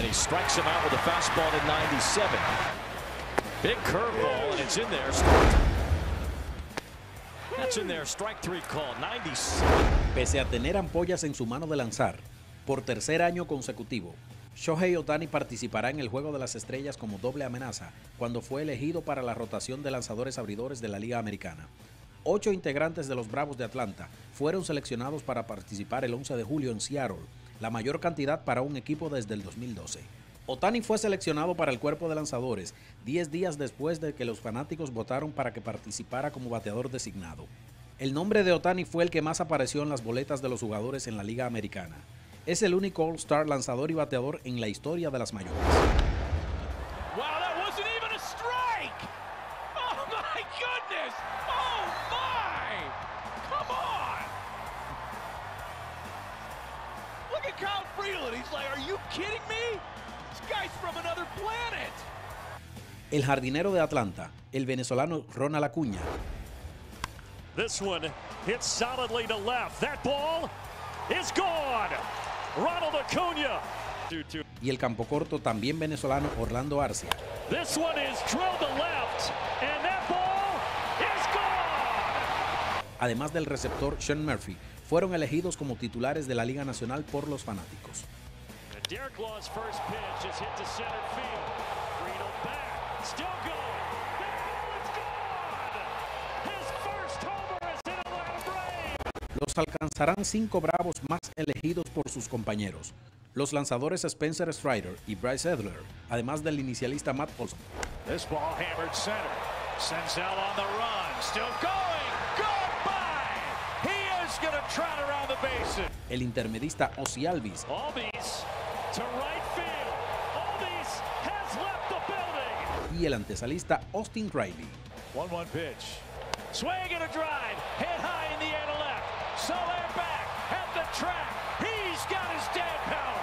he strikes him out with a fastball at 97. Big curveball, and it's in there. That's in there, strike three call, 97. Pese a tener ampollas en su mano de lanzar, por tercer año consecutivo, Shohei Ohtani participará en el Juego de las Estrellas como doble amenaza cuando fue elegido para la rotación de lanzadores abridores de la Liga Americana. 8 integrantes de los Bravos de Atlanta fueron seleccionados para participar el 11 de julio en Seattle, la mayor cantidad para un equipo desde el 2012. Ohtani fue seleccionado para el cuerpo de lanzadores 10 días después de que los fanáticos votaron para que participara como bateador designado. El nombre de Ohtani fue el que más apareció en las boletas de los jugadores en la Liga Americana. Es el único All-Star lanzador y bateador en la historia de las mayores. Wow, that wasn't even a strike! Oh my goodness! Oh my! Come on! Look at Kyle Freeland. He's like, are you kidding me? This guy's from another planet. El jardinero de Atlanta, el venezolano Ronald Acuña. This one hits solidly to left. That ball is gone. Ronald Acuña. Y el campocorto también venezolano Orlando Arcia. This one is drilled to left, and that ball is gone. Además del receptor Sean Murphy, fueron elegidos como titulares de la Liga Nacional por los fanáticos. And Derek Law's first pitch is hit to center field. Reno back, still going. That ball is gone. His first homer is in Atlanta Braves. Los alcanzarán 5 Bravos más elegidos por sus compañeros, los lanzadores Spencer Strider y Bryce Edler, además del inicialista Matt Olson. This ball hammered center. Senzel on the run. Still going. Goodbye. He is going to trot around the bases. El intermedista Ozzie Albies. Albies to right field. Albies has left the building. Y el antesalista Austin Riley. 1-1 pitch. Swing and a drive. Hit high in the air to left. Soler back at the track. He's got his dead power.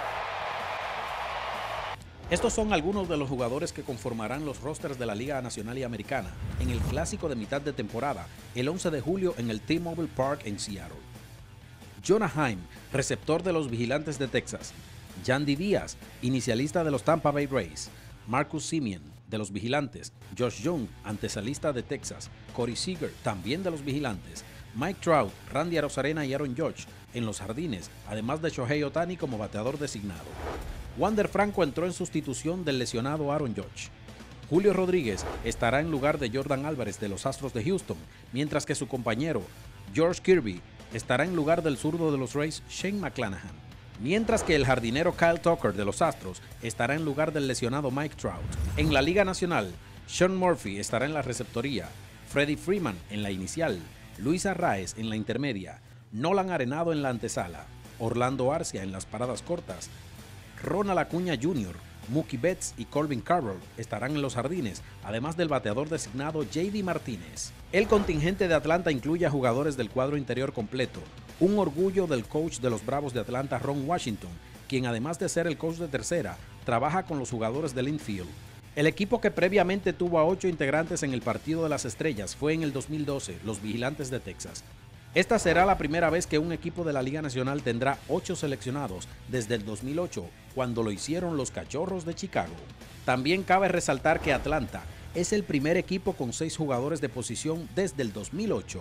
Estos son algunos de los jugadores que conformarán los rosters de la Liga Nacional y Americana en el clásico de mitad de temporada, el 11 de julio en el T-Mobile Park en Seattle. Jonah Heim, receptor de los Vigilantes de Texas. Yandy Díaz, inicialista de los Tampa Bay Rays. Marcus Semien, de los Vigilantes. Josh Young, antesalista de Texas. Corey Seager, también de los Vigilantes. Mike Trout, Randy Arozarena y Aaron Judge en los jardines, además de Shohei Ohtani como bateador designado. Wander Franco entró en sustitución del lesionado Aaron Judge. Julio Rodríguez estará en lugar de Jordan Álvarez de los Astros de Houston, mientras que su compañero George Kirby estará en lugar del zurdo de los Rays Shane McClanahan. Mientras que el jardinero Kyle Tucker de los Astros estará en lugar del lesionado Mike Trout. En la Liga Nacional, Sean Murphy estará en la receptoría, Freddie Freeman en la inicial, Luis Arraez en la intermedia, Nolan Arenado en la antesala, Orlando Arcia en las paradas cortas, Ronald Acuña Jr., Mookie Betts y Corbin Carroll estarán en los jardines, además del bateador designado J.D. Martínez. El contingente de Atlanta incluye a jugadores del cuadro interior completo, un orgullo del coach de los Bravos de Atlanta, Ron Washington, quien además de ser el coach de tercera, trabaja con los jugadores del infield. El equipo que previamente tuvo a 8 integrantes en el Partido de las Estrellas fue en el 2012, los Vigilantes de Texas. Esta será la primera vez que un equipo de la Liga Nacional tendrá 8 seleccionados desde el 2008, cuando lo hicieron los Cachorros de Chicago. También cabe resaltar que Atlanta es el primer equipo con 6 jugadores de posición desde el 2008.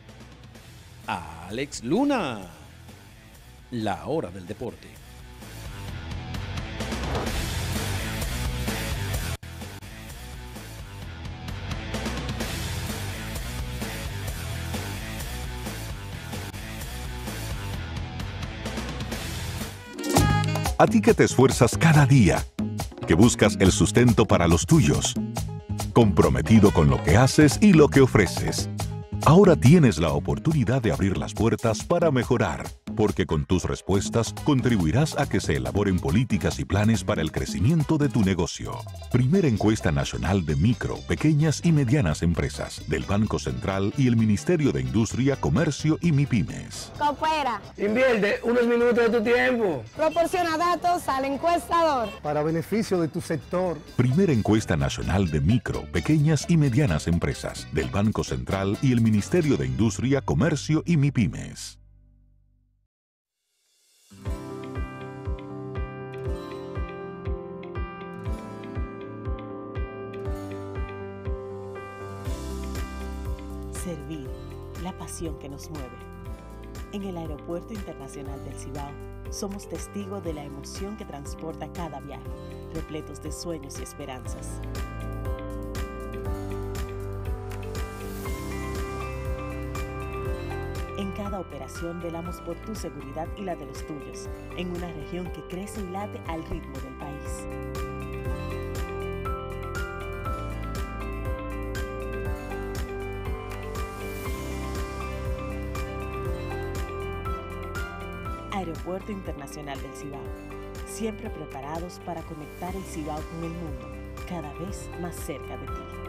Alex Luna, la hora del deporte. A ti que te esfuerzas cada día, que buscas el sustento para los tuyos, comprometido con lo que haces y lo que ofreces. Ahora tienes la oportunidad de abrir las puertas para mejorar, porque con tus respuestas contribuirás a que se elaboren políticas y planes para el crecimiento de tu negocio. Primera encuesta nacional de micro, pequeñas y medianas empresas del Banco Central y el Ministerio de Industria, Comercio y MIPYMES. Coopera. Invierte unos minutos de tu tiempo. Proporciona datos al encuestador. Para beneficio de tu sector. Primera encuesta nacional de micro, pequeñas y medianas empresas del Banco Central y el Ministerio de Industria, Comercio y MIPYMES. Servir, la pasión que nos mueve. En el Aeropuerto Internacional del Cibao, somos testigos de la emoción que transporta cada viaje, repletos de sueños y esperanzas. En cada operación velamos por tu seguridad y la de los tuyos, en una región que crece y late al ritmo del país. Aeropuerto Internacional del Cibao, siempre preparados para conectar el Cibao con el mundo, cada vez más cerca de ti.